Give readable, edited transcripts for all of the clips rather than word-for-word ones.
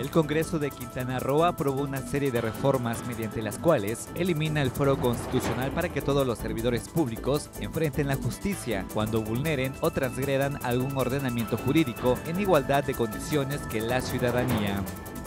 El Congreso de Quintana Roo aprobó una serie de reformas mediante las cuales elimina el fuero constitucional para que todos los servidores públicos enfrenten la justicia cuando vulneren o transgredan algún ordenamiento jurídico en igualdad de condiciones que la ciudadanía.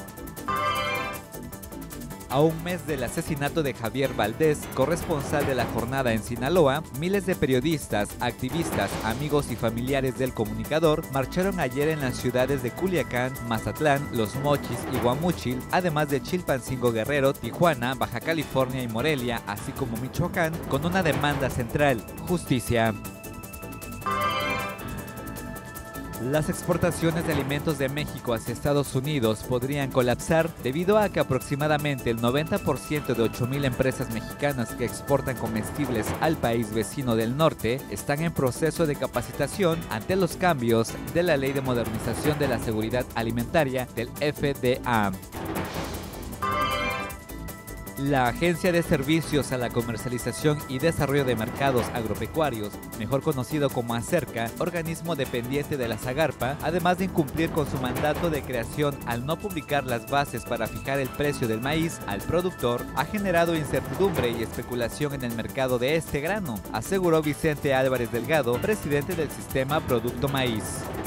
A un mes del asesinato de Javier Valdés, corresponsal de La Jornada en Sinaloa, miles de periodistas, activistas, amigos y familiares del comunicador marcharon ayer en las ciudades de Culiacán, Mazatlán, Los Mochis y Guamúchil, además de Chilpancingo Guerrero, Tijuana, Baja California y Morelia, así como Michoacán, con una demanda central: justicia. Las exportaciones de alimentos de México hacia Estados Unidos podrían colapsar debido a que aproximadamente el 90% de 8,000 empresas mexicanas que exportan comestibles al país vecino del norte están en proceso de capacitación ante los cambios de la Ley de Modernización de la Seguridad Alimentaria del FDA. La Agencia de Servicios a la Comercialización y Desarrollo de Mercados Agropecuarios, mejor conocido como ACERCA, organismo dependiente de la SAGARPA, además de incumplir con su mandato de creación al no publicar las bases para fijar el precio del maíz al productor, ha generado incertidumbre y especulación en el mercado de este grano, aseguró Vicente Álvarez Delgado, presidente del Sistema Producto Maíz.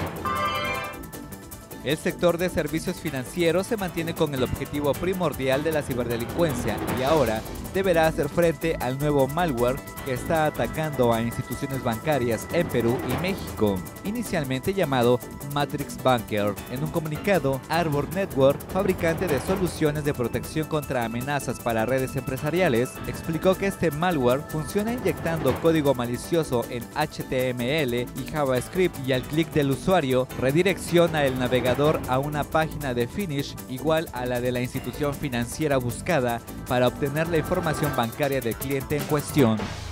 El sector de servicios financieros se mantiene con el objetivo primordial de la ciberdelincuencia y ahora deberá hacer frente al nuevo malware que está atacando a instituciones bancarias en Perú y México, inicialmente llamado Matrix Banker. En un comunicado, Arbor Network, fabricante de soluciones de protección contra amenazas para redes empresariales, explicó que este malware funciona inyectando código malicioso en HTML y JavaScript y al clic del usuario redirecciona el navegador a una página de Finish igual a la de la institución financiera buscada para obtener la información bancaria del cliente en cuestión.